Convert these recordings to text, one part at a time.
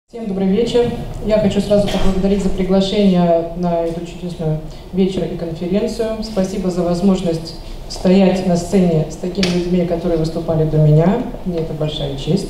Всем добрый вечер. Я хочу сразу поблагодарить за приглашение на эту чудесную вечер и конференцию. Спасибо за возможность стоять на сцене с такими людьми, которые выступали до меня. Мне это большая честь.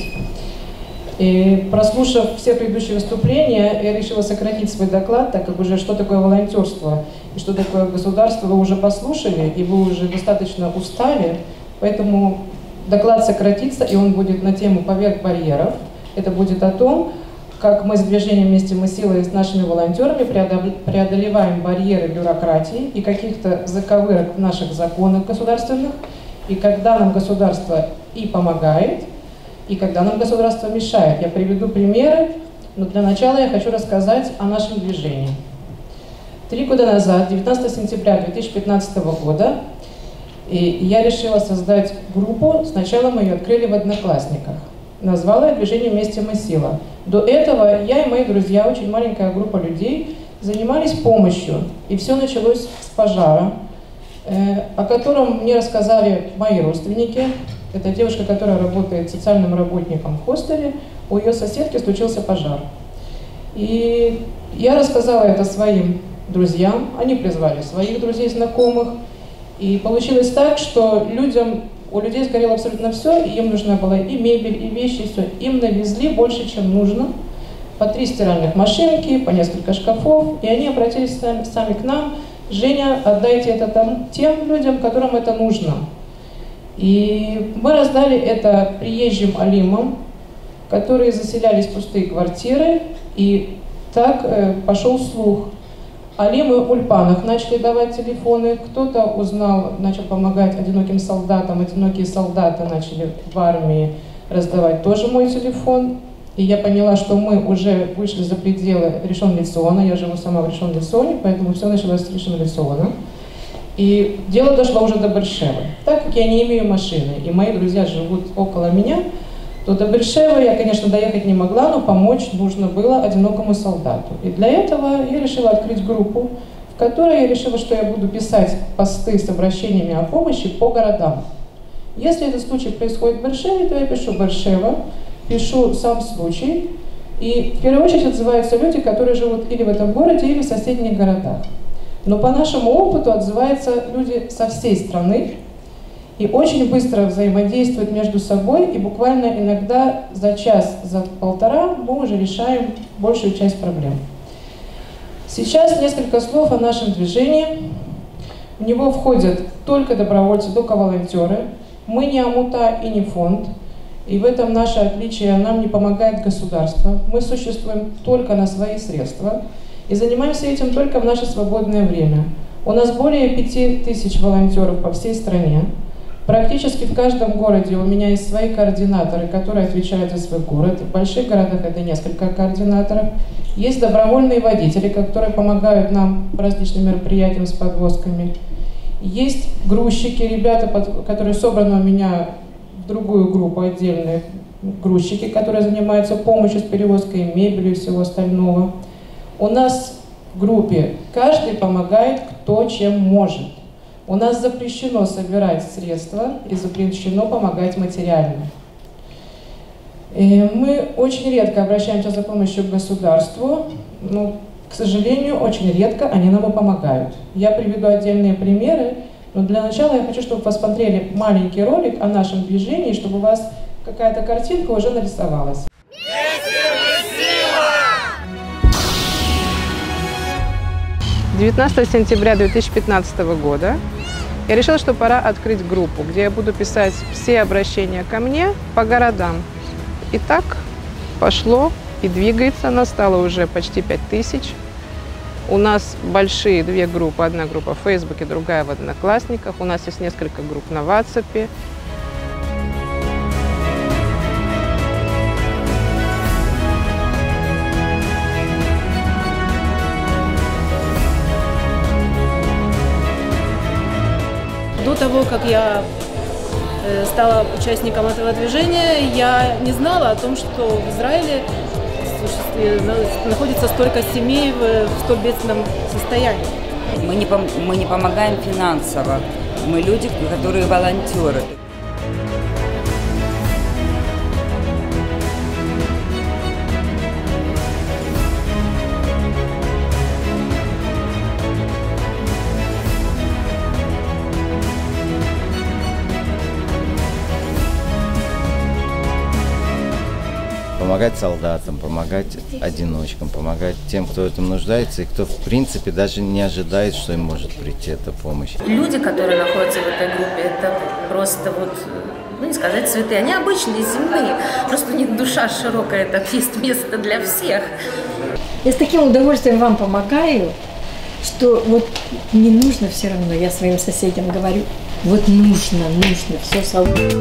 И прослушав все предыдущие выступления, я решила сократить свой доклад, так как уже что такое волонтерство и что такое государство вы уже послушали, и вы уже достаточно устали. Поэтому доклад сократится, и он будет на тему «Поверх барьеров». Это будет о том, как мы с движением «Вместе мы силой» с нашими волонтерами преодолеваем барьеры бюрократии и каких-то заковырок в наших законах государственных, и когда нам государство и помогает, и когда нам государство мешает. Я приведу примеры, но для начала я хочу рассказать о нашем движении. 3 года назад, 19 сентября 2015 года, я решила создать группу. Сначала мы ее открыли в Одноклассниках. Назвала я движение «Вместе мы сила». До этого я и мои друзья, очень маленькая группа людей, занимались помощью. И все началось с пожара, о котором мне рассказали мои родственники. Это девушка, которая работает социальным работником в хостеле. У ее соседки случился пожар. И я рассказала это своим друзьям. Они призвали своих друзей, знакомых. И получилось так, что у людей сгорело абсолютно все, и им нужна была и мебель, и вещи, и все. Им навезли больше, чем нужно. По 3 стиральных машинки, по несколько шкафов. И они обратились сами к нам: «Женя, отдайте это тем людям, которым это нужно». И мы раздали это приезжим алимам, которые заселялись в пустые квартиры. И так пошел слух. Алимы в Ульпанах начали давать телефоны, кто-то узнал, начал помогать одиноким солдатам, одинокие солдаты начали в армии раздавать тоже мой телефон. И я поняла, что мы уже вышли за пределы Ришон-ле-Циона, я живу сама в Ришон-ле-Ционе, поэтому все началось с Ришон-ле-Циона. И дело дошло уже до Беэр-Шевы. Так как я не имею машины, и мои друзья живут около меня, то до Беэр-Шевы я, конечно, доехать не могла, но помочь нужно было одинокому солдату. И для этого я решила открыть группу, в которой я решила, что я буду писать посты с обращениями о помощи по городам. Если этот случай происходит в Беэр-Шеве, то я пишу Беэр-Шева, пишу сам случай, и в первую очередь отзываются люди, которые живут или в этом городе, или в соседних городах. Но по нашему опыту отзываются люди со всей страны, и очень быстро взаимодействуют между собой, и буквально иногда за час, за полтора мы уже решаем большую часть проблем. Сейчас несколько слов о нашем движении. В него входят только добровольцы, только волонтеры. Мы не АМУТА и не фонд, и в этом наше отличие: нам не помогает государство. Мы существуем только на свои средства и занимаемся этим только в наше свободное время. У нас более 5000 волонтеров по всей стране. Практически в каждом городе у меня есть свои координаторы, которые отвечают за свой город. В больших городах это несколько координаторов. Есть добровольные водители, которые помогают нам по различным мероприятиям с подвозками. Есть грузчики, ребята, которые собраны у меня в другую группу, отдельные грузчики, которые занимаются помощью с перевозкой мебели и всего остального. У нас в группе каждый помогает кто чем может. У нас запрещено собирать средства и запрещено помогать материально. И мы очень редко обращаемся за помощью к государству, но, к сожалению, очень редко они нам и помогают. Я приведу отдельные примеры, но для начала я хочу, чтобы вы посмотрели маленький ролик о нашем движении, чтобы у вас какая-то картинка уже нарисовалась. 19 сентября 2015 года я решила, что пора открыть группу, где я буду писать все обращения ко мне по городам. И так пошло и двигается. Нас стало уже почти 5000. У нас большие 2 группы. Одна группа в Фейсбуке, другая в Одноклассниках. У нас есть несколько групп на WhatsApp. До того, как я стала участником этого движения, я не знала о том, что в Израиле находится столько семей в столь бедственном состоянии. Мы не помогаем финансово, мы люди, которые волонтеры. помогать солдатам, помогать одиночкам, помогать тем, кто в этом нуждается и кто, в принципе, даже не ожидает, что им может прийти эта помощь. Люди, которые находятся в этой группе, это просто вот, ну не сказать святые, они обычные, земные, просто у них душа широкая, так есть место для всех. Я с таким удовольствием вам помогаю, что вот не нужно все равно, я своим соседям говорю, вот нужно все солдатам.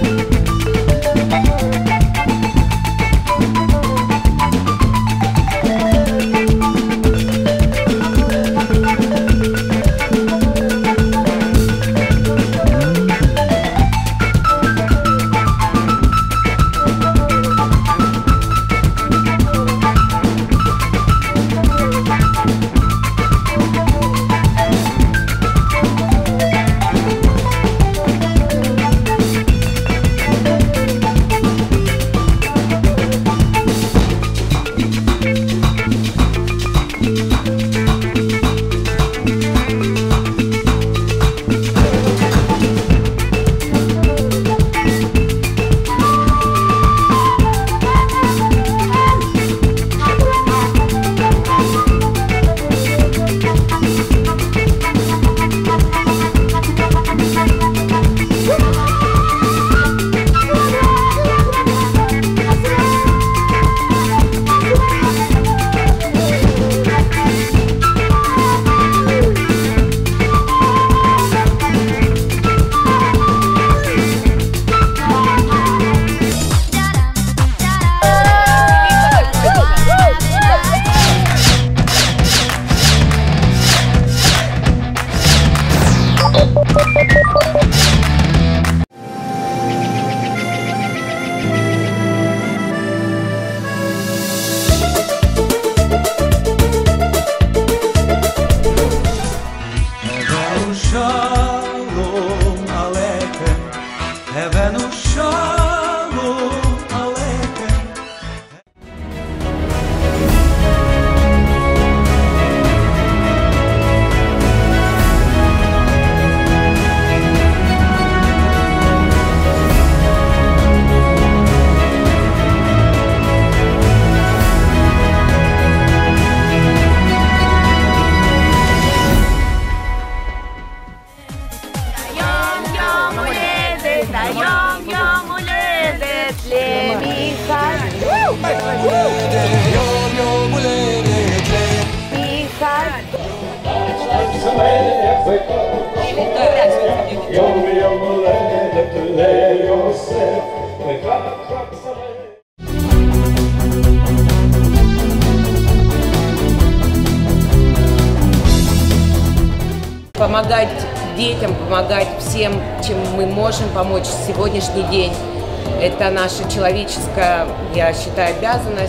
Помогать детям, помогать всем, чем мы можем помочь в сегодняшний день. Это наша человеческая, я считаю, обязанность.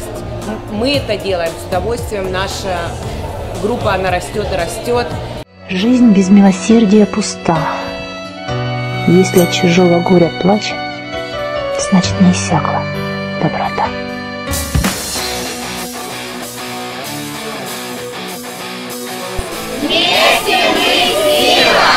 Мы это делаем с удовольствием. Наша группа, она растет и растет. Жизнь без милосердия пуста. Если от чужого горя плач, значит не иссякла доброта. Вместе мы сила!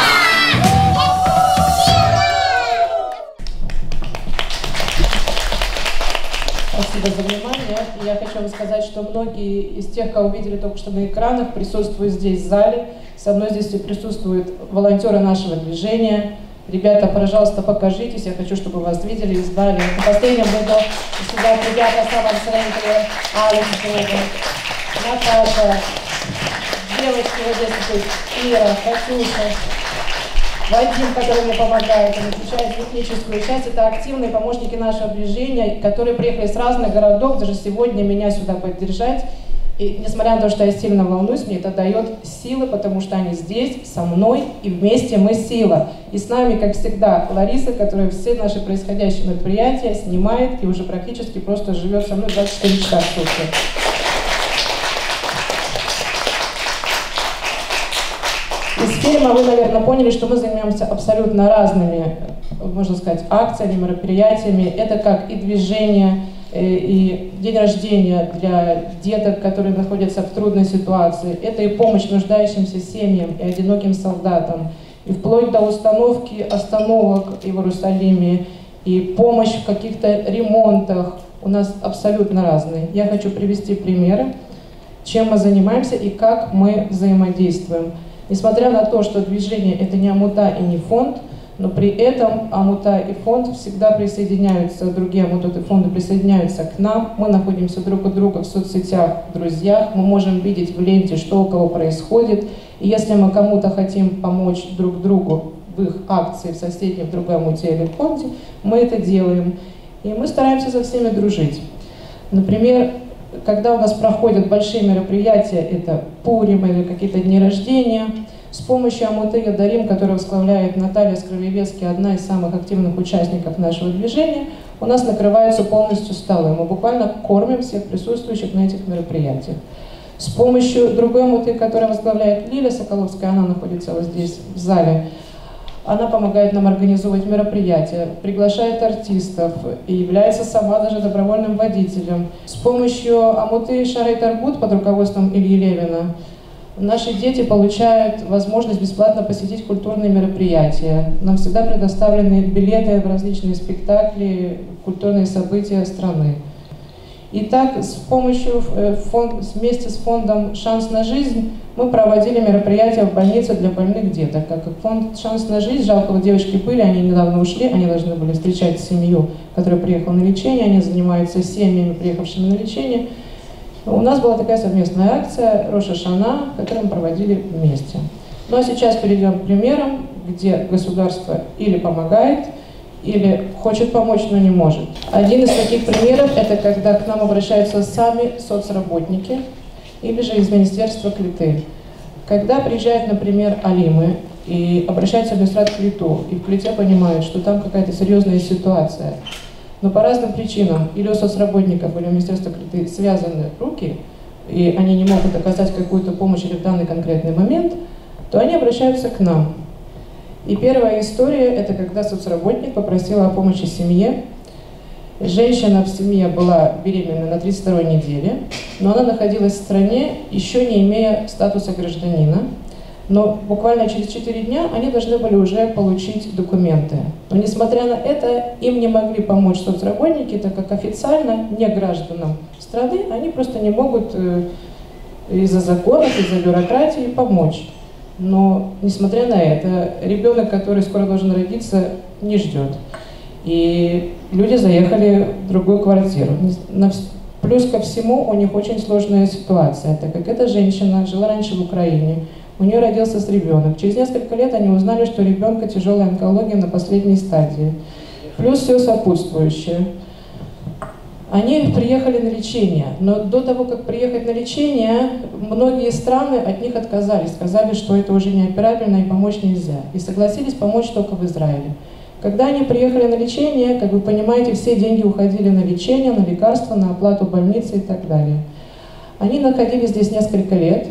Спасибо за внимание. Я хочу вам сказать, что многие из тех, кого видели только что на экранах, присутствуют здесь в зале. Со мной здесь присутствуют волонтеры нашего движения. Ребята, пожалуйста, покажитесь. Я хочу, чтобы вас видели и знали. На последнем ряду сидят ребята Сава Арсененко, Алекс, Наташа, девочки вот здесь тут, Ира, Катюша, Вадим, который мне помогает, он отвечает за техническую часть. Это активные помощники нашего движения, которые приехали с разных городов, даже сегодня меня сюда поддержать. И несмотря на то, что я сильно волнуюсь, мне это дает силы, потому что они здесь, со мной, и вместе мы сила. И с нами, как всегда, Лариса, которая все наши происходящие мероприятия снимает и уже практически просто живет со мной 24 часа в сутки. Из фильма вы, наверное, поняли, что мы занимаемся абсолютно разными, можно сказать, акциями, мероприятиями. Это как и движение, и день рождения для деток, которые находятся в трудной ситуации. Это и помощь нуждающимся семьям и одиноким солдатам. И вплоть до установки остановок в Иерусалиме, и помощь в каких-то ремонтах, у нас абсолютно разные. Я хочу привести примеры, чем мы занимаемся и как мы взаимодействуем. Несмотря на то, что движение – это не АМУТА и не фонд, но при этом АМУТА и фонд всегда присоединяются, другие АМУТА и фонды присоединяются к нам. Мы находимся друг у друга в соцсетях, в друзьях, мы можем видеть в ленте, что у кого происходит. И если мы кому-то хотим помочь друг другу в их акции в соседнем, в другой АМУТе или фонде, мы это делаем. И мы стараемся со всеми дружить. Например, когда у нас проходят большие мероприятия, это Пурим или какие-то дни рождения, с помощью АМУТы «Ядарим», которую возглавляет Наталья Скровевецкий, одна из самых активных участников нашего движения, у нас накрываются полностью столы. Мы буквально кормим всех присутствующих на этих мероприятиях. С помощью другой АМУТы, которую возглавляет Лиля Соколовская, она находится вот здесь, в зале, она помогает нам организовывать мероприятия, приглашает артистов и является сама даже добровольным водителем. С помощью АМУТы «Шарей Тарбут» под руководством Ильи Левина наши дети получают возможность бесплатно посетить культурные мероприятия. Нам всегда предоставлены билеты в различные спектакли, культурные события страны. Итак, вместе с фондом «Шанс на жизнь» мы проводили мероприятия в больнице для больных деток. Как фонд «Шанс на жизнь», жалко, вот девочки были, они недавно ушли, они должны были встречать семью, которая приехала на лечение, они занимаются семьями, приехавшими на лечение. У нас была такая совместная акция «Рош ха-Шана», которую мы проводили вместе. Ну а сейчас перейдем к примерам, где государство или помогает, или хочет помочь, но не может. Один из таких примеров – это когда к нам обращаются сами соцработники или же из Министерства Клиты. Когда приезжают, например, алимы и обращаются в Министерство Клиту, и в Клите понимают, что там какая-то серьезная ситуация, но по разным причинам или у соцработников, или у Министерства Клиты связаны руки, и они не могут оказать какую-то помощь или в данный конкретный момент, то они обращаются к нам. И первая история – это когда соцработник попросила о помощи семье. Женщина в семье была беременна на 32-й неделе, но она находилась в стране, еще не имея статуса гражданина. Но буквально через 4 дня они должны были уже получить документы. Но несмотря на это, им не могли помочь соцработники, так как официально не гражданам страны они просто не могут из-за законов, из-за бюрократии помочь. Но, несмотря на это, ребенок, который скоро должен родиться, не ждет. И люди заехали в другую квартиру. Плюс ко всему, у них очень сложная ситуация, так как эта женщина жила раньше в Украине, у нее родился ребенок. Через несколько лет они узнали, что у ребенка тяжелая онкология на последней стадии. Плюс все сопутствующее. Они приехали на лечение, но до того, как приехать на лечение, многие страны от них отказались, сказали, что это уже неоперабельно и помочь нельзя. И согласились помочь только в Израиле. Когда они приехали на лечение, как вы понимаете, все деньги уходили на лечение, на лекарства, на оплату больницы и так далее. Они находились здесь несколько лет.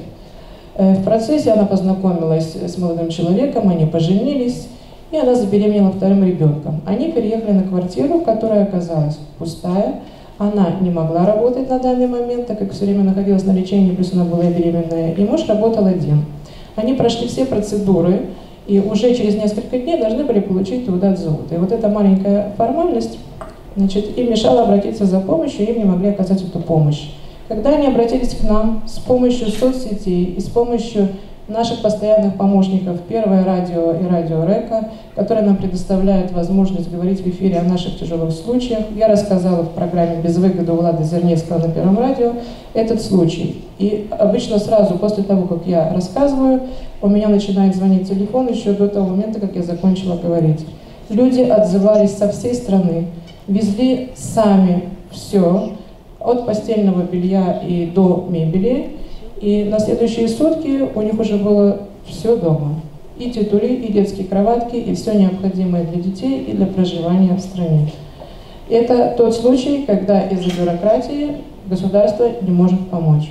В процессе она познакомилась с молодым человеком, они поженились, и она забеременела вторым ребенком. Они переехали на квартиру, которая оказалась пустая. Она не могла работать на данный момент, так как все время находилась на лечении, плюс она была беременная, и муж работал один. Они прошли все процедуры, и уже через несколько дней должны были получить Теудат Зеут. И вот эта маленькая формальность, значит, им мешала обратиться за помощью, и им не могли оказать эту помощь. Когда они обратились к нам с помощью соцсетей и с помощью наших постоянных помощников «Первое радио» и «Радио Река», которые нам предоставляют возможность говорить в эфире о наших тяжелых случаях. Я рассказала в программе «Без выгоды» у Влада Зернецкого на Первом радио этот случай. И обычно сразу после того, как я рассказываю, у меня начинает звонить телефон еще до того момента, как я закончила говорить. Люди отзывались со всей страны, везли сами все, от постельного белья и до мебели. И на следующие сутки у них уже было все дома. И титули, и детские кроватки, и все необходимое для детей и для проживания в стране. Это тот случай, когда из-за бюрократии государство не может помочь.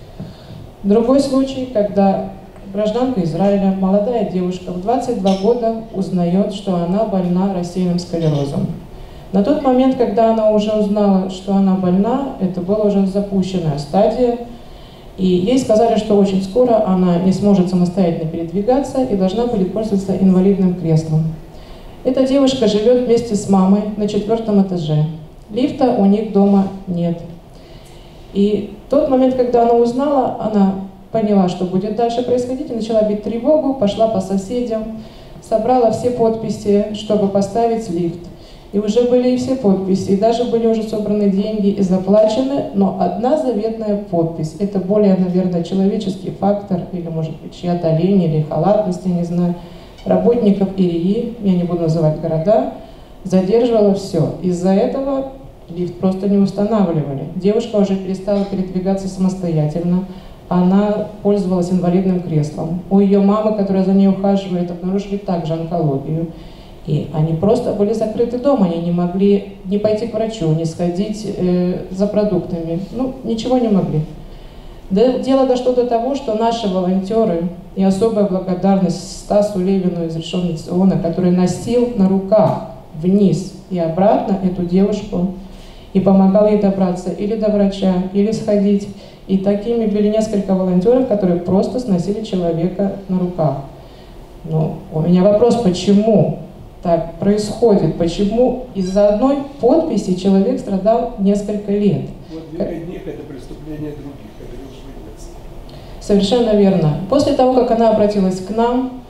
Другой случай, когда гражданка Израиля, молодая девушка в 22 года узнает, что она больна рассеянным склерозом. На тот момент, когда она уже узнала, что она больна, это была уже запущенная стадия, и ей сказали, что очень скоро она не сможет самостоятельно передвигаться и должна будет пользоваться инвалидным креслом. Эта девушка живет вместе с мамой на 4-м этаже. Лифта у них дома нет. И в тот момент, когда она узнала, она поняла, что будет дальше происходить, и начала бить тревогу, пошла по соседям, собрала все подписи, чтобы поставить лифт. И уже были и все подписи, и даже были уже собраны деньги и заплачены, но одна заветная подпись, это более, наверное, человеческий фактор, или, может быть, чья-то лень, или халатность, я не знаю, работников ИРИИ, я не буду называть города, задерживала все. Из-за этого лифт просто не устанавливали. Девушка уже перестала передвигаться самостоятельно, она пользовалась инвалидным креслом. У ее мамы, которая за ней ухаживает, обнаружили также онкологию. И они просто были закрыты дома, они не могли не пойти к врачу, не сходить за продуктами, ну, ничего не могли. Дело дошло до того, что наши волонтеры, и особая благодарность Стасу Левину из Решон-Ле-Циона, который носил на руках вниз и обратно эту девушку, и помогал ей добраться или до врача, или сходить. И такими были несколько волонтеров, которые просто сносили человека на руках. Но у меня вопрос, почему так происходит? Почему из-за одной подписи человек страдал несколько лет? Вот для одних это преступление других, это велшвейница. Совершенно верно. После того, как она обратилась к нам,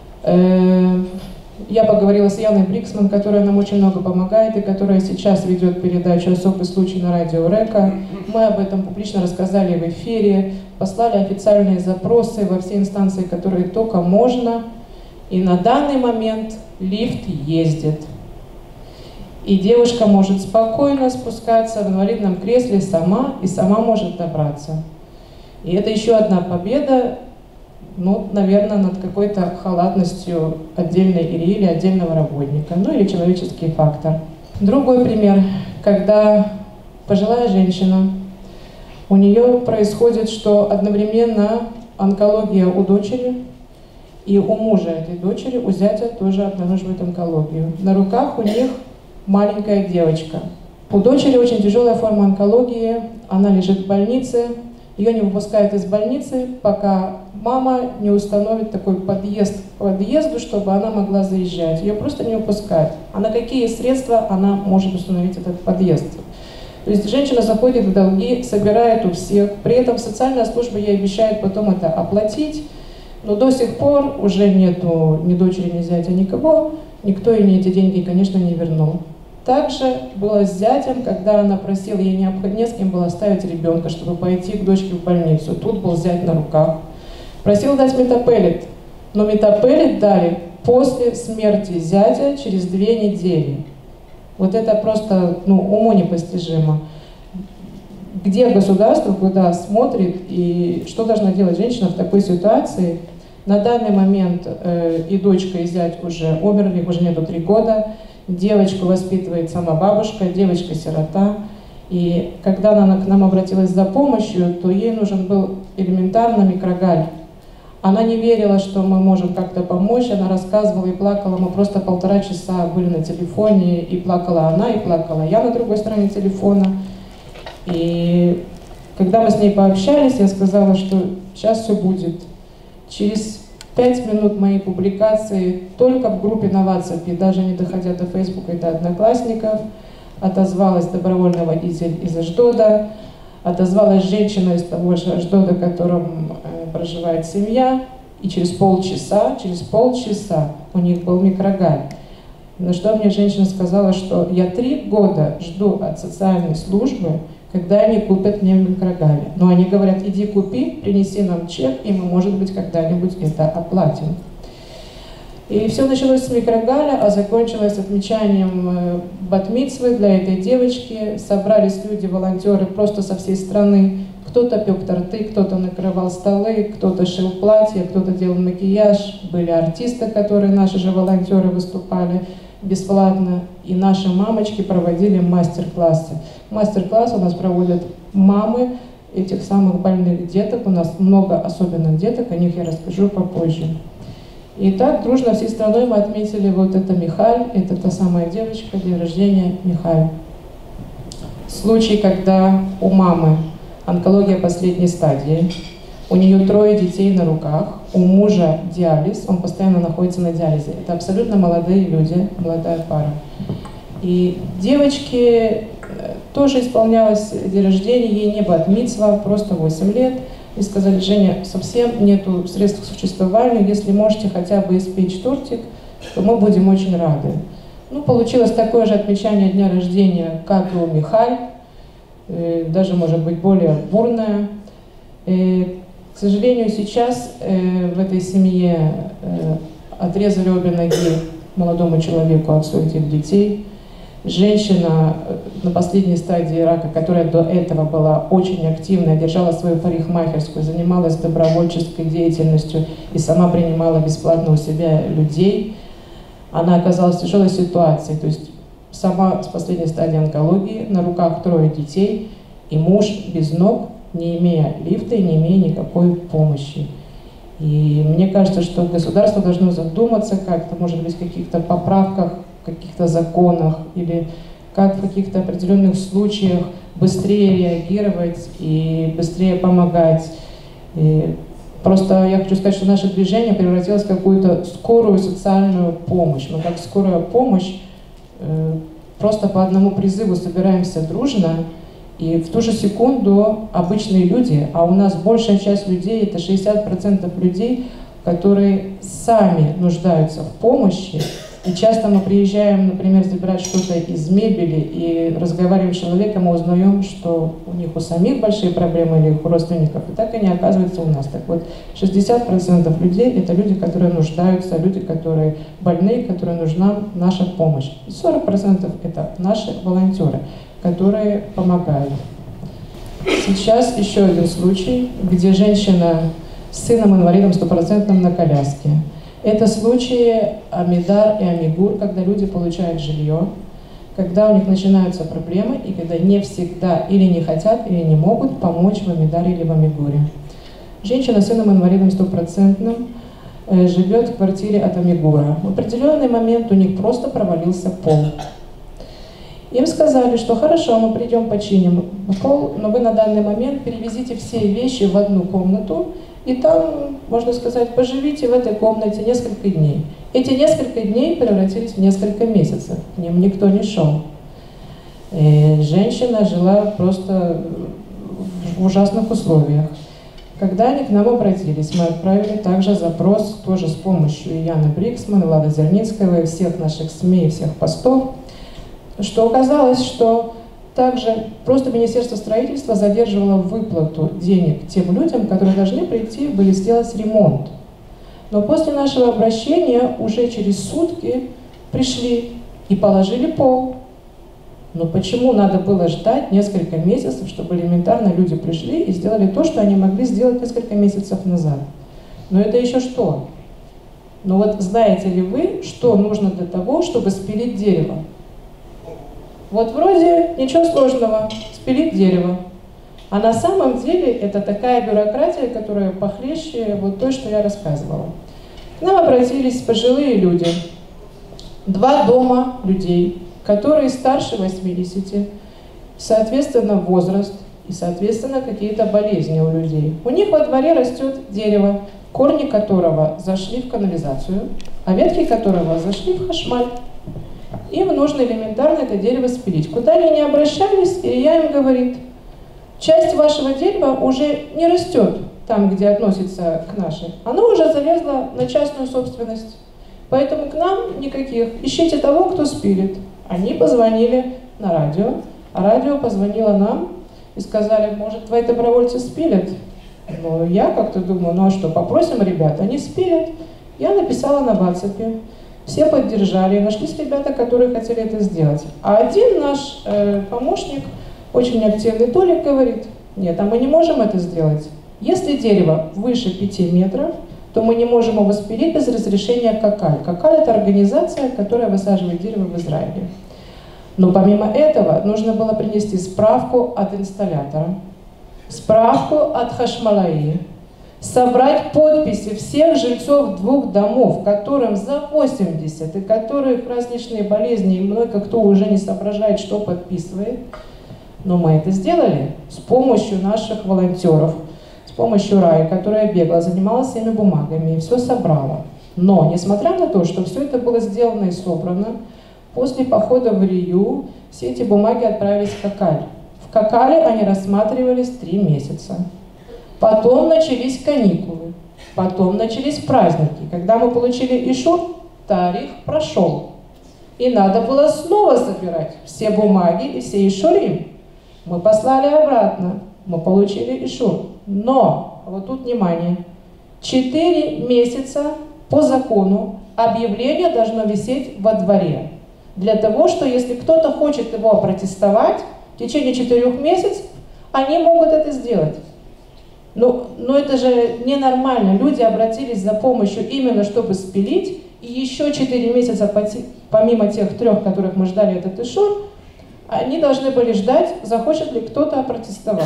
я поговорила с Яной Бриксман, которая нам очень много помогает и которая сейчас ведет передачу «Особый случай» на радио Река. Мы об этом публично рассказали в эфире, послали официальные запросы во все инстанции, которые только можно. И на данный момент лифт ездит. И девушка может спокойно спускаться в инвалидном кресле сама и сама может добраться. И это еще одна победа, ну, наверное, над какой-то халатностью отдельной ИРИИ или отдельного работника, ну или человеческий фактор. Другой пример, когда пожилая женщина, у нее происходит, что одновременно онкология у дочери, и у мужа этой дочери, у зятя тоже обнаруживают онкологию. На руках у них маленькая девочка. У дочери очень тяжелая форма онкологии, она лежит в больнице, ее не выпускают из больницы, пока мама не установит такой подъезд к подъезду, чтобы она могла заезжать. Ее просто не выпускают. А на какие средства она может установить этот подъезд? То есть женщина заходит в долги, собирает у всех, при этом социальная служба ей обещает потом это оплатить, но до сих пор уже нету ни дочери, ни зятя, никого, никто ей эти деньги, конечно, не вернул. Также было с зятем, когда она просила, ей не с кем было оставить ребенка, чтобы пойти к дочке в больницу. Тут был зять на руках. Просил дать метапеллет, но метапеллет дали после смерти зятя через 2 недели. Вот это просто, ну, уму непостижимо. Где государство, куда смотрит и что должна делать женщина в такой ситуации? На данный момент и дочка, и зять уже умерли, их уже нету 3 года. Девочку воспитывает сама бабушка, девочка-сирота. И когда она к нам обратилась за помощью, то ей нужен был элементарно микрогаль. Она не верила, что мы можем как-то помочь, она рассказывала и плакала. Мы просто 1,5 часа были на телефоне, и плакала она, и плакала я на другой стороне телефона. И когда мы с ней пообщались, я сказала, что сейчас все будет. Через 5 минут моей публикации только в группе на WhatsApp, даже не доходя до Фейсбука и до Одноклассников, отозвалась добровольный водитель из Аждода, отозвалась женщина из того же Аждода, в котором проживает семья, и через полчаса у них был микрогаль. На что мне женщина сказала, что я 3 года жду от социальной службы, когда они купят мне микрогаль. Но они говорят, иди купи, принеси нам чек, и мы, может быть, когда-нибудь это оплатим. И все началось с микрогаля, а закончилось отмечанием бат-мицвы для этой девочки. Собрались люди, волонтеры просто со всей страны. Кто-то пек торты, кто-то накрывал столы, кто-то шил платья, кто-то делал макияж. Были артисты, которые наши же волонтеры выступали бесплатно. И наши мамочки проводили мастер-классы. Мастер-класс у нас проводят мамы этих самых больных деток. У нас много особенных деток, о них я расскажу попозже. И так дружно всей страной мы отметили вот это Михаль, это та самая девочка, день рождения Михаль. Случай, когда у мамы онкология последней стадии, у нее 3 детей на руках, у мужа диализ, он постоянно находится на диализе. Это абсолютно молодые люди, молодая пара. И девочки Тоже исполнялось день рождения, ей не бат-мицва, просто 8 лет. И сказали: Женя, совсем нету средств к существованию, если можете хотя бы испечь тортик, то мы будем очень рады. Ну, получилось такое же отмечание дня рождения, как и у Михаль, даже, может быть, более бурное. К сожалению, сейчас в этой семье отрезали обе ноги молодому человеку, отцу этих детей. Женщина на последней стадии рака, которая до этого была очень активная, держала свою парикмахерскую, занималась добровольческой деятельностью и сама принимала бесплатно у себя людей, она оказалась в тяжелой ситуации. То есть сама с последней стадии онкологии, на руках 3 детей, и муж без ног, не имея лифта и не имея никакой помощи. И мне кажется, что государство должно задуматься как-то, может быть, в каких-то поправках, в каких-то законах, или как в каких-то определенных случаях быстрее реагировать и быстрее помогать. И просто я хочу сказать, что наше движение превратилось в какую-то скорую социальную помощь. Мы как скорая помощь просто по одному призыву собираемся дружно, и в ту же секунду обычные люди, а у нас большая часть людей, это 60% людей, которые сами нуждаются в помощи. И часто мы приезжаем, например, забирать что-то из мебели и разговариваем с человеком, мы узнаем, что у них у самих большие проблемы или у родственников, и так они оказываются у нас. Так вот, 60% людей – это люди, которые нуждаются, люди, которые больны, которым нужна наша помощь. И 40% – это наши волонтеры, которые помогают. Сейчас еще один случай, где женщина с сыном-инвалидом 100% на коляске. Это случаи Амидар и Амигур, когда люди получают жилье, когда у них начинаются проблемы, и когда не всегда или не хотят, или не могут помочь в Амидаре или в Амигуре. Женщина с сыном-инвалидом 100% живет в квартире от Амигура. В определенный момент у них просто провалился пол. Им сказали, что хорошо, мы придем починим пол, но вы на данный момент перевезите все вещи в одну комнату, и там, можно сказать, поживите в этой комнате несколько дней. Эти несколько дней превратились в несколько месяцев. К ним никто не шел. И женщина жила просто в ужасных условиях. Когда они к нам обратились, мы отправили также запрос, тоже с помощью Яны Бриксман, Лады Зерницкого, всех наших СМИ и всех постов, что оказалось, что также просто Министерство строительства задерживало выплату денег тем людям, которые должны прийти были сделать ремонт. Но после нашего обращения уже через сутки пришли и положили пол. Но почему надо было ждать несколько месяцев, чтобы элементарно люди пришли и сделали то, что они могли сделать несколько месяцев назад? Но это еще что? Ну вот знаете ли вы, что нужно для того, чтобы спилить дерево? Вот вроде ничего сложного, спилить дерево. А на самом деле это такая бюрократия, которая похлеще вот той, что я рассказывала. К нам обратились пожилые люди, 2 дома людей, которые старше 80, соответственно возраст и соответственно какие-то болезни у людей. У них во дворе растет дерево, корни которого зашли в канализацию, а ветки которого зашли в хашмаль. Им нужно элементарно это дерево спилить. Куда они не обращались, Илья им говорит: часть вашего дерева уже не растет там, где относится к нашей. Оно уже залезло на частную собственность. Поэтому к нам никаких. Ищите того, кто спилит. Они позвонили на радио, а радио позвонило нам и сказали: может, твои добровольцы спилят? Ну, я как-то думаю, ну а что, попросим ребят, они спилят. Я написала на WhatsApp. Все поддержали, нашлись ребята, которые хотели это сделать. А один наш помощник, очень активный Толик, говорит: нет, а мы не можем это сделать. Если дерево выше 5 метров, то мы не можем его спилить без разрешения Какаль. Какаль – это организация, которая высаживает дерево в Израиле. Но помимо этого нужно было принести справку от инсталлятора, справку от хашмалаи, собрать подписи всех жильцов 2 домов, которым за 80, и которых различные болезни, и много кто уже не соображает, что подписывает. Но мы это сделали с помощью наших волонтеров, с помощью Раи, которая бегала, занималась всеми бумагами и все собрала. Но, несмотря на то, что все это было сделано и собрано, после похода в Рию Все эти бумаги отправились в Какаль. В Какале они рассматривались 3 месяца. Потом начались каникулы. Потом начались праздники. Когда мы получили ишур, тарих прошел. И надо было снова собирать все бумаги и все ишурим. Мы послали обратно. Мы получили ишур. Но, вот тут внимание, 4 месяца по закону объявление должно висеть во дворе. Для того, что если кто-то хочет его опротестовать, в течение 4 месяцев они могут это сделать. Но это же ненормально. Люди обратились за помощью именно, чтобы спилить, и еще 4 месяца, помимо тех 3, которых мы ждали этот ишур, они должны были ждать, захочет ли кто-то опротестовать.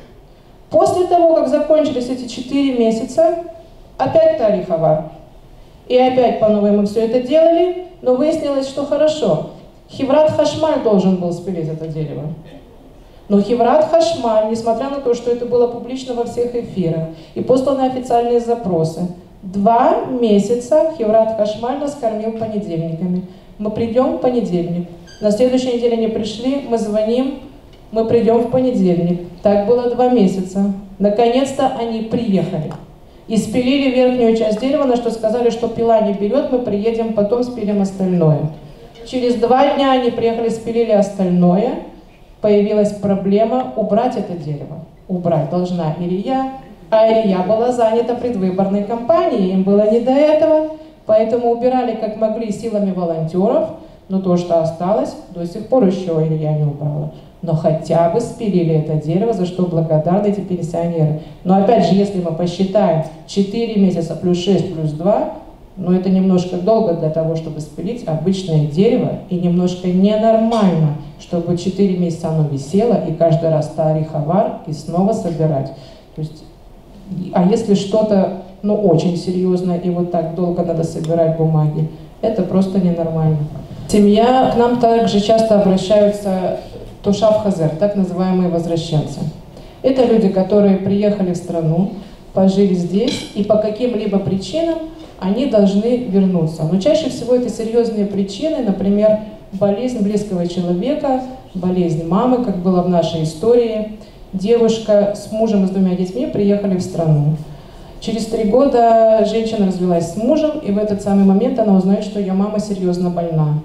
После того, как закончились эти 4 месяца, опять тарих авар. И опять по-новому мы все это делали, но выяснилось, что хорошо. Хеврат Хашмаль должен был спилить это дерево. Но Хеврат Хашмаль, несмотря на то, что это было публично во всех эфирах, и посланы официальные запросы, 2 месяца Хеврат Хашмаль нас кормил понедельниками. Мы придем в понедельник. На следующей неделе они пришли, мы звоним, мы придем в понедельник. Так было 2 месяца. Наконец-то они приехали. И спилили верхнюю часть дерева, на что сказали, что пила не берет, мы приедем, потом спилим остальное. Через 2 дня они приехали, спилили остальное. Появилась проблема убрать это дерево. Убрать должна Ирия, а Ирия была занята предвыборной кампанией, им было не до этого, поэтому убирали как могли силами волонтеров, но то, что осталось, до сих пор еще Ирия не убрала. Но хотя бы спилили это дерево, за что благодарны эти пенсионеры. Но опять же, если мы посчитаем 4 месяца плюс 6 плюс 2, это немножко долго для того, чтобы спилить обычное дерево, и немножко ненормально, чтобы 4 месяца оно висело, и каждый раз тарих авар, и снова собирать. То есть, а если что-то, очень серьезное, и вот так долго надо собирать бумаги, это просто ненормально. Семья, к нам также часто обращаются тушав хазер, так называемые возвращенцы. Это люди, которые приехали в страну, пожили здесь, и по каким-либо причинам они должны вернуться. Но чаще всего это серьезные причины, например, болезнь близкого человека, болезнь мамы, как было в нашей истории. Девушка с мужем и с 2 детьми приехали в страну. Через 3 года женщина развелась с мужем, и в этот самый момент она узнает, что ее мама серьезно больна.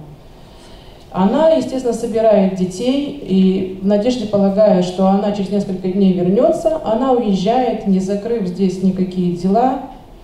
Она, естественно, собирает детей, и в надежде, полагая, что она через несколько дней вернется, она уезжает, не закрыв здесь никакие дела,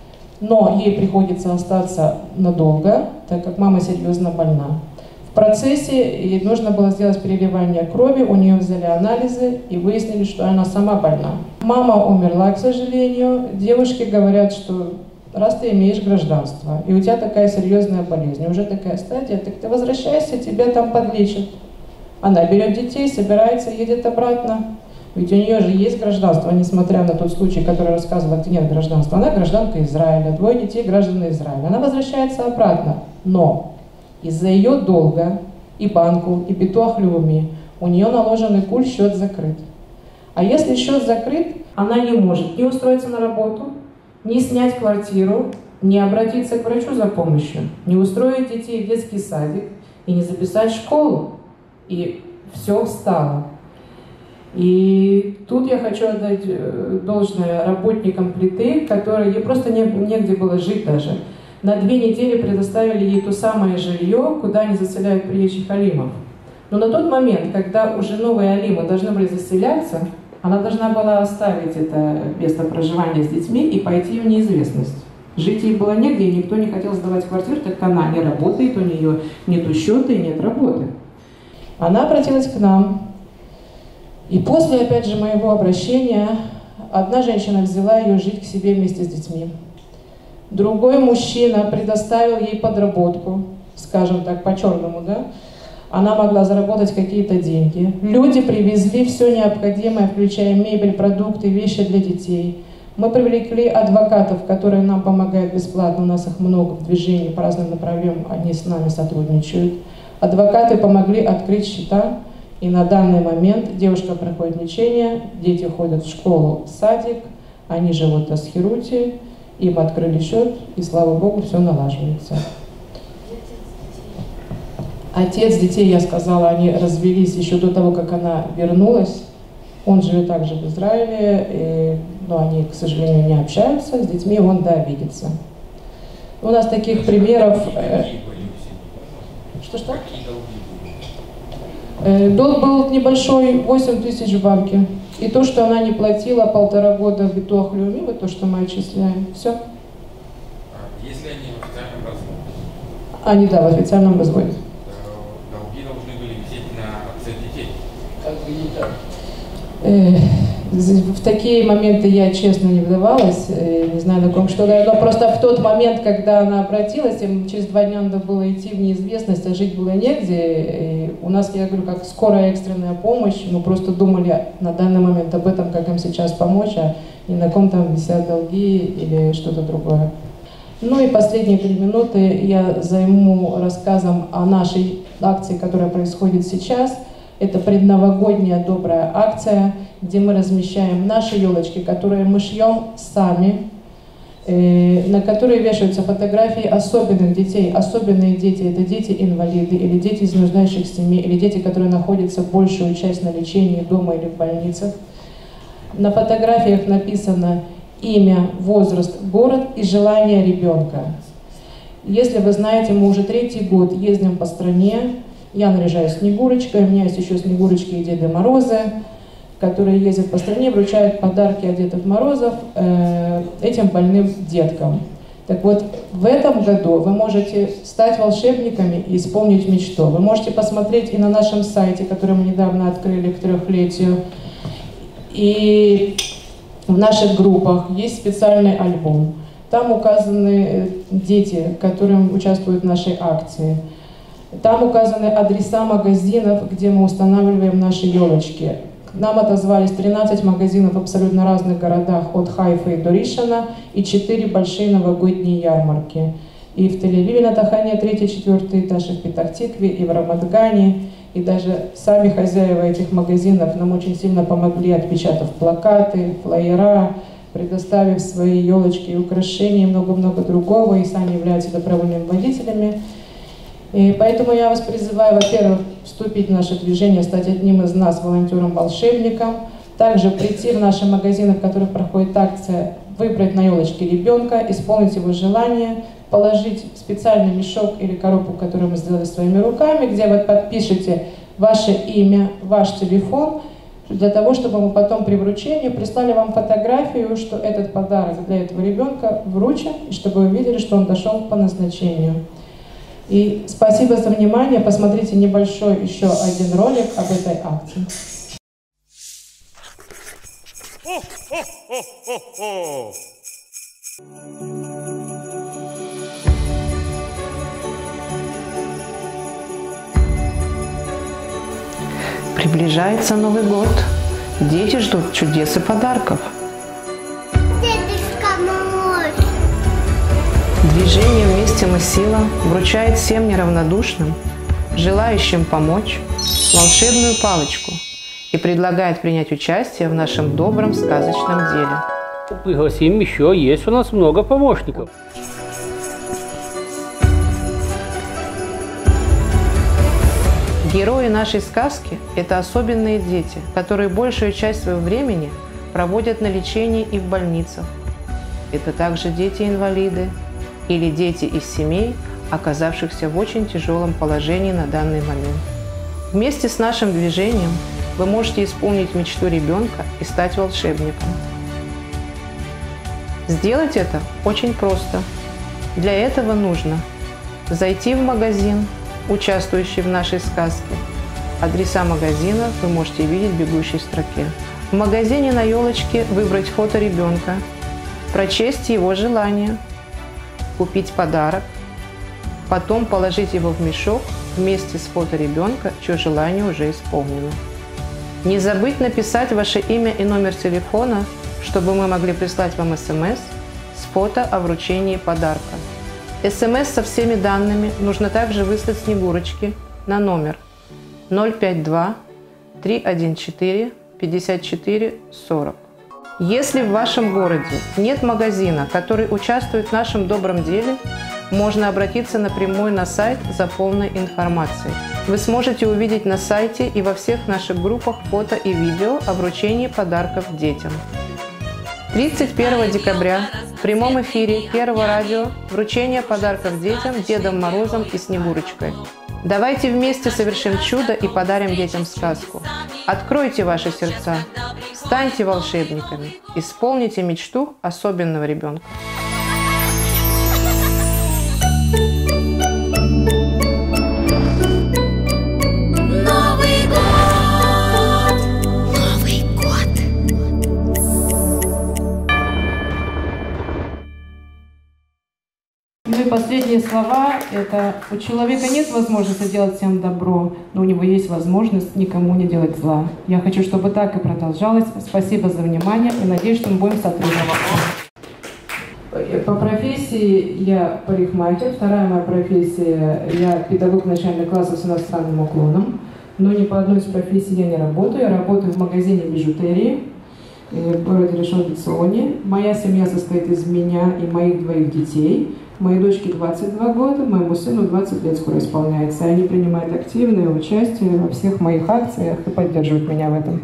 но ей приходится остаться надолго, так как мама серьезно больна. В процессе ей нужно было сделать переливание крови, у нее взяли анализы и выяснили, что она сама больна. Мама умерла, к сожалению. Девушки говорят, что раз ты имеешь гражданство, и у тебя такая серьезная болезнь, уже такая стадия, так ты возвращайся, тебя там подлечат. Она берет детей, собирается, едет обратно. Ведь у нее же есть гражданство, несмотря на тот случай, который рассказывала, где нет гражданства. Она гражданка Израиля, 2 детей граждане Израиля. Она возвращается обратно, но из-за ее долга и банку, и битуах леуми у нее наложенный куль, счет закрыт. А если счет закрыт, она не может ни устроиться на работу, ни снять квартиру, не обратиться к врачу за помощью, не устроить детей в детский садик и не записать в школу. И все встало. И тут я хочу отдать должное работникам плиты, которые ей просто негде было жить даже. На 2 недели предоставили ей то самое жилье, куда они заселяют приезжих алимов. Но на тот момент, когда уже новые алимы должны были заселяться, она должна была оставить это место проживания с детьми и пойти в неизвестность. Жить ей было негде, и никто не хотел сдавать квартиру, так как она не работает, у нее нет счета и нет работы. Она обратилась к нам. И после, опять же, моего обращения, одна женщина взяла ее жить к себе вместе с детьми. Другой мужчина предоставил ей подработку, скажем так, по-черному, да? Она могла заработать какие-то деньги. Люди привезли все необходимое, включая мебель, продукты, вещи для детей. Мы привлекли адвокатов, которые нам помогают бесплатно, у нас их много в движении по разным направлениям, они с нами сотрудничают. Адвокаты помогли открыть счета. И на данный момент девушка проходит лечение, дети ходят в школу, в садик, они живут в Асхируте, им открыли счет, и слава богу, все налаживается. Отец детей, я сказала, они развелись еще до того, как она вернулась. Он живет также в Израиле, но они, к сожалению, не общаются с детьми, он, да, видится. У нас таких примеров... Что-что? Долг был небольшой, 8 тысяч в банке. И то, что она не платила 1,5 года в Битуах Леуми, вот то, что мы отчисляем, все. Если они в официальном разводе? Они, да, в официальном разводе. Долги должны были висеть на отце детей. Как бы не так. В такие моменты я, честно, не вдавалась, не знаю, на ком что, но просто в тот момент, когда она обратилась, им через 2 дня надо было идти в неизвестность, а жить было негде. И у нас, я говорю, как скорая экстренная помощь, мы просто думали на данный момент об этом, как им сейчас помочь, а не на ком там висят долги или что-то другое. Ну и последние 3 минуты я займу рассказом о нашей акции, которая происходит сейчас. Это предновогодняя добрая акция, где мы размещаем наши елочки, которые мы шьем сами, на которые вешаются фотографии особенных детей. Особенные дети – это дети-инвалиды, или дети из нуждающих семей, или дети, которые находятся большую часть на лечении дома или в больницах. На фотографиях написано имя, возраст, город и желание ребенка. Если вы знаете, мы уже 3-й год ездим по стране. Я наряжаюсь Снегурочкой, у меня есть еще Снегурочки и Деды Морозы, которые ездят по стране, вручают подарки от Дедов Морозов этим больным деткам. Так вот, в этом году вы можете стать волшебниками и исполнить мечту. Вы можете посмотреть и на нашем сайте, который мы недавно открыли к 3-летию, и в наших группах есть специальный альбом. Там указаны дети, которые участвуют в нашей акции. Там указаны адреса магазинов, где мы устанавливаем наши елочки. К нам отозвались 13 магазинов в абсолютно разных городах, от Хайфы до Ришона, и 4 большие новогодние ярмарки. И в Тель-Авиве на Тахане 3-4 этаж, и в Петах-Тикве, и в Рамат-Гане. И даже сами хозяева этих магазинов нам очень сильно помогли, отпечатав плакаты, флаера, предоставив свои елочки и украшения, и много-много другого, и сами являются добровольными водителями. И поэтому я вас призываю, во-первых, вступить в наше движение, стать одним из нас, волонтером-волшебником, также прийти в наши магазины, в которых проходит акция, выбрать на елочке ребенка, исполнить его желание, положить в специальный мешок или коробку, которую мы сделали своими руками, где вы подпишете ваше имя, ваш телефон, для того, чтобы мы потом при вручении прислали вам фотографию, что этот подарок для этого ребенка вручен, и чтобы вы видели, что он дошел по назначению. И спасибо за внимание. Посмотрите небольшой еще один ролик об этой акции. Приближается Новый год. Дети ждут чудес и подарков. Движение «Вместе мы сила» вручает всем неравнодушным, желающим помочь, волшебную палочку и предлагает принять участие в нашем добром сказочном деле. Пригласим еще, есть у нас много помощников. Герои нашей сказки – это особенные дети, которые большую часть своего времени проводят на лечении и в больницах. Это также дети-инвалиды или дети из семей, оказавшихся в очень тяжелом положении на данный момент. Вместе с нашим движением вы можете исполнить мечту ребенка и стать волшебником. Сделать это очень просто. Для этого нужно зайти в магазин, участвующий в нашей сказке. Адреса магазина вы можете видеть в бегущей строке. В магазине на елочке выбрать фото ребенка, прочесть его желание, купить подарок, потом положить его в мешок вместе с фото ребенка, чье желание уже исполнено. Не забыть написать ваше имя и номер телефона, чтобы мы могли прислать вам СМС с фото о вручении подарка. СМС со всеми данными нужно также выслать Снегурочке на номер 052 314 54 40. Если в вашем городе нет магазина, который участвует в нашем добром деле, можно обратиться напрямую на сайт за полной информацией. Вы сможете увидеть на сайте и во всех наших группах фото и видео о вручении подарков детям. 31 декабря в прямом эфире Первого радио вручение подарков детям Дедом Морозом и Снегурочкой. Давайте вместе совершим чудо и подарим детям сказку. Откройте ваши сердца, станьте волшебниками, исполните мечту особенного ребенка. Ну и последние слова – это у человека нет возможности делать всем добро, но у него есть возможность никому не делать зла. Я хочу, чтобы так и продолжалось. Спасибо за внимание и надеюсь, что мы будем сотрудничать. По профессии я парикмахер, вторая моя профессия – я педагог начальных классов с иностранным уклоном, но ни по одной из профессий я не работаю. Я работаю в магазине бижутерии в городе Решон-Ле-Ционе. Моя семья состоит из меня и моих двоих детей. Моей дочке 22 года, моему сыну 20 лет скоро исполняется. Они принимают активное участие во всех моих акциях и поддерживают меня в этом.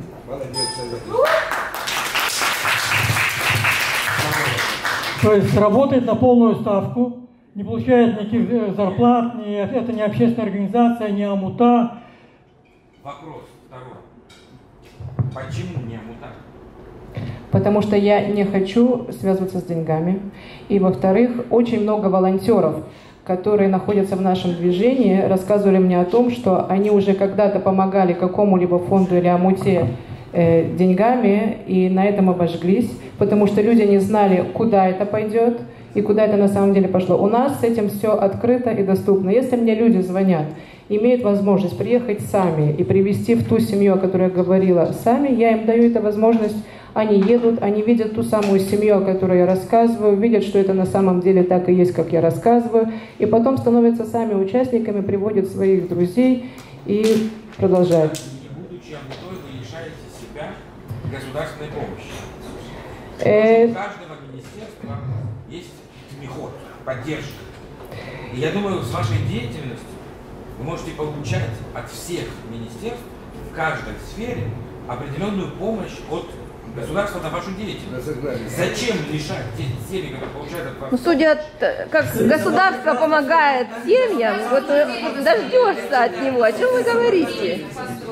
То есть работает на полную ставку, не получает никаких зарплат, это не общественная организация, не АМУТА. Вопрос второй. Почему не АМУТА? Потому что я не хочу связываться с деньгами. И, во-вторых, очень много волонтеров, которые находятся в нашем движении, рассказывали мне о том, что они уже когда-то помогали какому-либо фонду или АМУТе деньгами, и на этом обожглись, потому что люди не знали, куда это пойдет и куда это на самом деле пошло. У нас с этим все открыто и доступно. Если мне люди звонят, имеют возможность приехать сами и привезти в ту семью, о которой я говорила, сами, я им даю эту возможность. Они едут, они видят ту самую семью, о которой я рассказываю, видят, что это на самом деле так и есть, как я рассказываю, и потом становятся сами участниками, приводят своих друзей и продолжают. Не будучи АМУТой, вы лишаете себя государственной помощи. У каждого министерства есть тмихот, поддержка. И я думаю, с вашей деятельностью вы можете получать от всех министерств в каждой сфере определенную помощь от государство на вашу деятельность. Зачем лишать те семьи, которые получают от вас? Ну, судя как государство помогает семьям, вот дождешься от него. О чем вы говорите?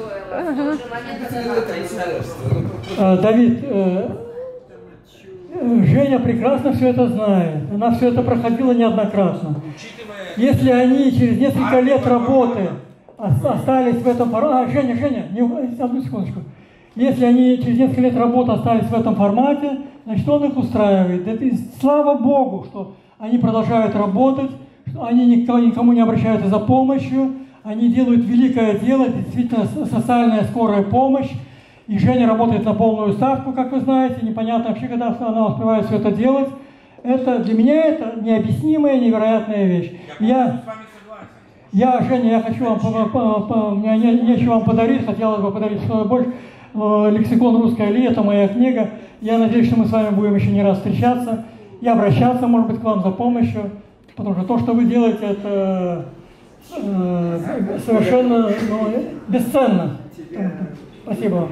Давид, Женя прекрасно все это знает. Она все это проходила неоднократно. Если они через несколько лет работы остались в этом формате... Женя, одну секундочку. Если они через несколько лет работы остались в этом формате, значит, он их устраивает. Это, слава Богу, что они продолжают работать, что они никому не обращаются за помощью, они делают великое дело, это действительно социальная скорая помощь. И Женя работает на полную ставку, как вы знаете, непонятно вообще, когда она успевает все это делать. Это для меня это необъяснимая, невероятная вещь. Женя, я хочу вам, у меня нечего вам подарить, хотелось бы подарить что-то больше. «Лексикон русской Ли» — это моя книга. Я надеюсь, что мы с вами будем еще не раз встречаться и обращаться, может быть, к вам за помощью, потому что то, что вы делаете, это совершенно бесценно. Спасибо вам.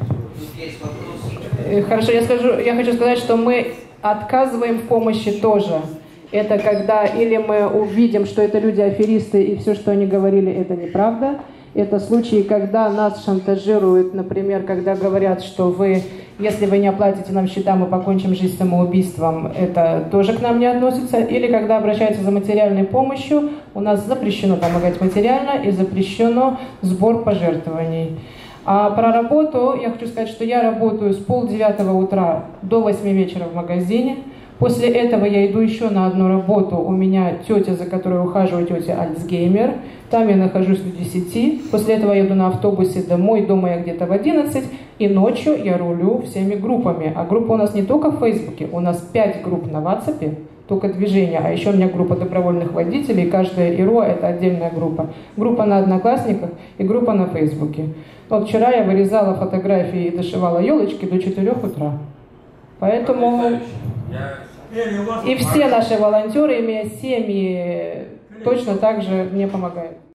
Хорошо, я хочу сказать, что мы отказываем в помощи тоже. Это когда или мы увидим, что это люди-аферисты, и все, что они говорили, это неправда. Это случаи, когда нас шантажируют, например, когда говорят, что если вы не оплатите нам счета, мы покончим жизнь самоубийством, это тоже к нам не относится. Или когда обращаются за материальной помощью, у нас запрещено помогать материально и запрещено сбор пожертвований. А про работу я хочу сказать, что я работаю с 8:30 утра до 8 вечера в магазине. После этого я иду еще на одну работу. У меня тетя, за которой ухаживаю, тетя Альцгеймер. Там я нахожусь до 10. После этого я еду на автобусе домой. Дома я где-то в 11. И ночью я рулю всеми группами. А группа у нас не только в Фейсбуке. У нас 5 групп на WhatsApp, только движение. А еще у меня группа добровольных водителей. Каждая ИРО – это отдельная группа. Группа на Одноклассниках и группа на Фейсбуке. Вот вчера я вырезала фотографии и дошивала елочки до 4 утра. Поэтому... И все наши волонтеры, имея семьи, точно так же мне помогают.